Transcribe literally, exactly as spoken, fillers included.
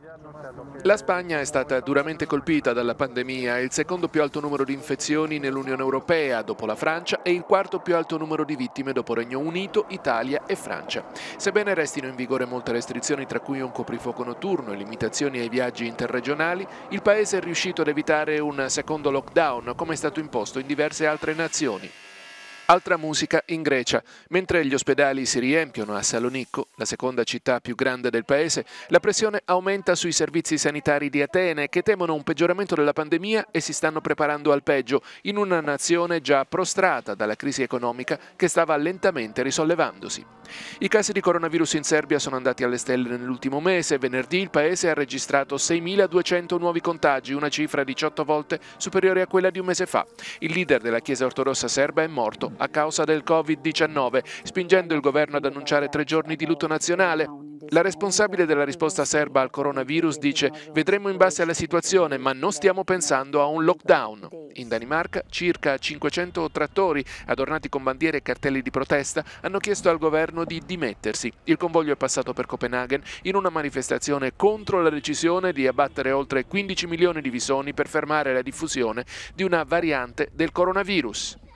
La Spagna è stata duramente colpita dalla pandemia, è il secondo più alto numero di infezioni nell'Unione Europea dopo la Francia e il quarto più alto numero di vittime dopo Regno Unito, Italia e Francia. Sebbene restino in vigore molte restrizioni tra cui un coprifuoco notturno e limitazioni ai viaggi interregionali, il paese è riuscito ad evitare un secondo lockdown come è stato imposto in diverse altre nazioni. Altra musica in Grecia. Mentre gli ospedali si riempiono a Salonicco, la seconda città più grande del paese, la pressione aumenta sui servizi sanitari di Atene che temono un peggioramento della pandemia e si stanno preparando al peggio in una nazione già prostrata dalla crisi economica che stava lentamente risollevandosi. I casi di coronavirus in Serbia sono andati alle stelle nell'ultimo mese. Venerdì il paese ha registrato seimiladuecento nuovi contagi, una cifra diciotto volte superiore a quella di un mese fa. Il leader della Chiesa ortodossa serba è morto a causa del Covid diciannove, spingendo il governo ad annunciare tre giorni di lutto nazionale. La responsabile della risposta serba al coronavirus dice: vedremo in base alla situazione, ma non stiamo pensando a un lockdown. In Danimarca circa cinquecento trattori, adornati con bandiere e cartelli di protesta, hanno chiesto al governo di dimettersi. Il convoglio è passato per Copenaghen in una manifestazione contro la decisione di abbattere oltre quindici milioni di visoni per fermare la diffusione di una variante del coronavirus.